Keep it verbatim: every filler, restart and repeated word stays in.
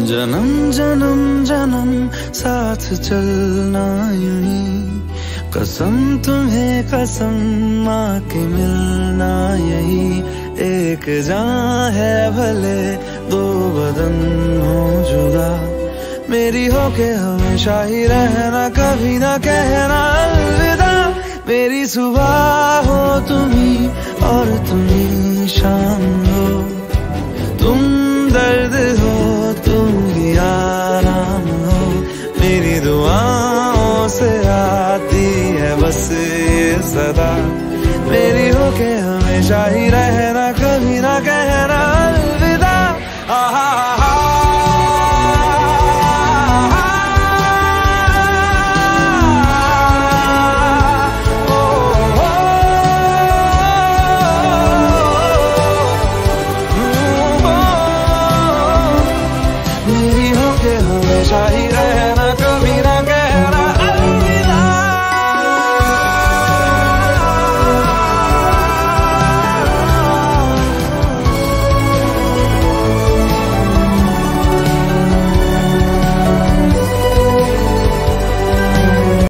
जन्म जन्म जन्म साथ चलना यूं ही, कसम तुम्हें कसम माँ के मिलना यही। एक जान है भले दो बदन हो जुदा, मेरी हो के हमेशा ही रहना, कभी ना कहना अलविदा। मेरी सुबह हो तुम्ही और तुम्ही शाम हो, तुम दर्द हो तुम ही आराम हो। मेरी दुआओं से आती है बस ये सदा, मेरी हो के हमेशा ही रहना, कभी ना कहना अलविदा। आहा मेरी हो के हमेशा ही